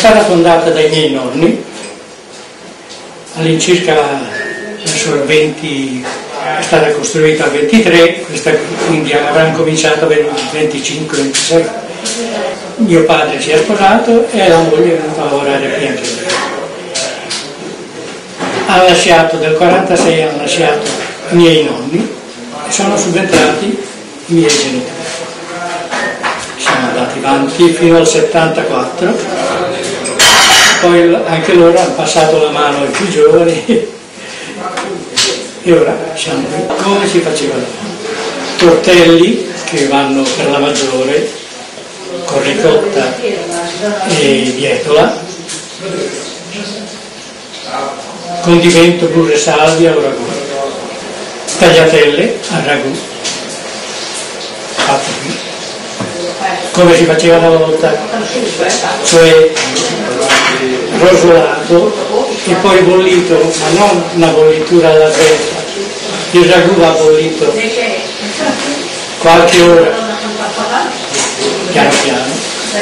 stata fondata dai miei nonni all'incirca verso il 20, è stata costruita al 23, quindi avranno cominciato per il 25-26. Mio padre si è sposato e la moglie è venuta a lavorare qui anche lui. Ha lasciato, del 46 hanno lasciato i miei nonni e sono subentrati i miei genitori. Siamo andati avanti fino al 74, poi anche loro hanno passato la mano ai più giovani e ora siamo qui. Come si facevano? Tortelli che vanno per la maggiore con ricotta e bietola, condimento, burro e salvia o ragù, tagliatelle al ragù, fatto qui, come si faceva una volta, cioè rosolato e poi bollito, ma non una bollitura alla fresca, il ragù va bollito qualche ora, piano piano,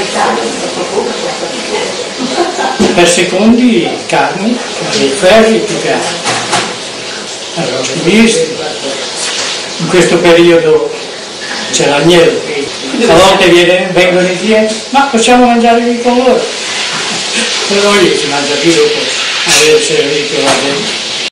per secondi carni, dei ferri più che altro, arrosti misti. In questo periodo c'è l'agnello, a volte vengono i clienti, ma possiamo mangiare qui con loro? Però io si mangia più dopo aver servito la gente.